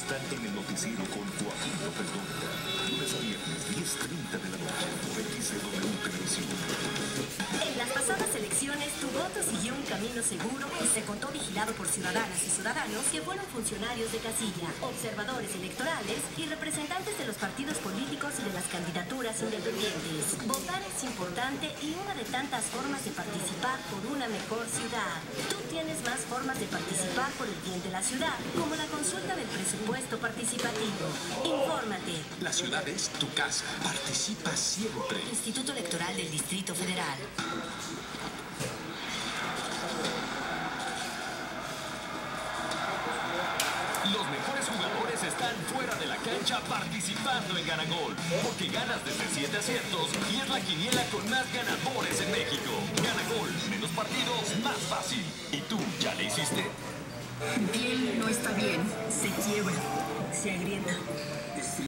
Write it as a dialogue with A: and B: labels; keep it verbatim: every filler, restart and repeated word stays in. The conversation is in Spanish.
A: están en el noticiero con Joaquín López Dóriga. Lunes a viernes, diez treinta de la noche, por X C W Televisión.
B: En las pasadas elecciones, tu voto siguió un camino seguro y se contó vigilado por ciudadanas y ciudadanos que fueron funcionarios de casilla, observadores electorales y representantes de los partidos políticos y de las candidaturas independientes. Votar es importante y una de tantas formas de participar por una mejor ciudad. Tú tienes más formas de participar por el bien de la ciudad, como la consulta del presupuesto participativo. Infórmate.
A: La ciudad es tu casa. Participa siempre.
B: Instituto Electoral del Distrito Federal.
C: Los mejores jugadores están fuera de la cancha participando en Ganagol, porque ganas desde siete aciertos y es la quiniela con más ganadores en México. Ganagol, menos partidos, más fácil. ¿Y tú ya le hiciste?
B: Él no está bien, se quiebra, se agrieta.